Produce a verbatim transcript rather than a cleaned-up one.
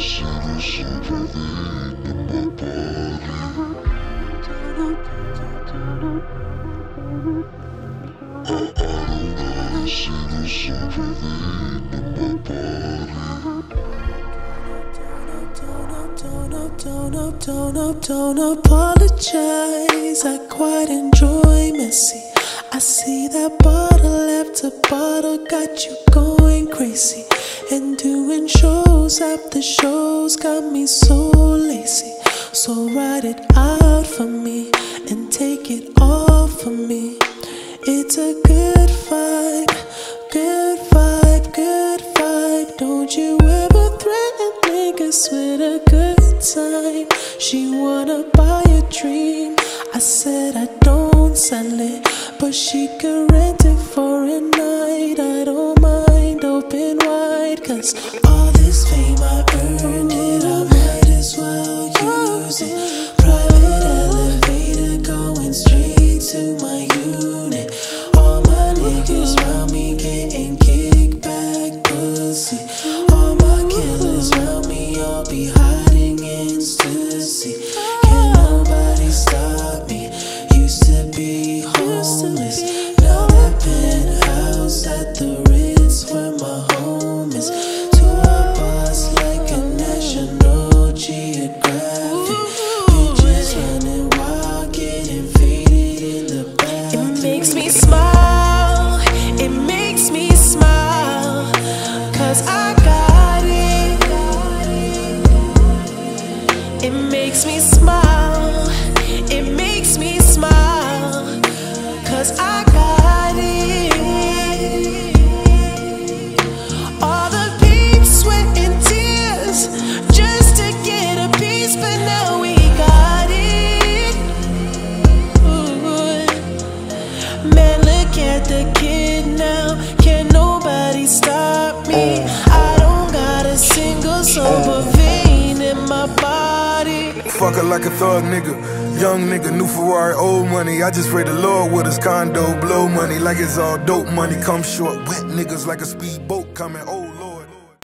Don't, don't apologize, I quite enjoy messy. I see that bottle after bottle got you going crazy. And doing shows after shows got me so lazy. So write it out for me and take it off of me. It's a good vibe, good vibe, good vibe. Don't you ever threaten niggas with a good time. She wanna buy a dream, I said I don't sell it, but she can rent it for a night. I don't mind, open wide, cause all this fame I earned it, I might as well use it. Private elevator going straight to my unit. All my niggas round me getting kickback pussy. All my killers round me all be hiding in Stussy. Can't nobody stop me. Used to be homeless, now that penthouse at the Ritz where my home is. Tour bus like a National Geographic. Bitches running wild, getting faded in the back. It makes me smile, it makes me smile, cause I got it. It makes me smile, it makes me smile, cause I got it. All the pain, sweat and tears just to get a piece, but now we got it. Ooh. Man, look at the kid now, can't nobody stop me. I don't got a single sober vein in my body. Fuck her like a thug nigga, young nigga, new Ferrari, old money. I just pray the Lord with his condo, blow money like it's all dope money. Come short, wet niggas like a speedboat coming over.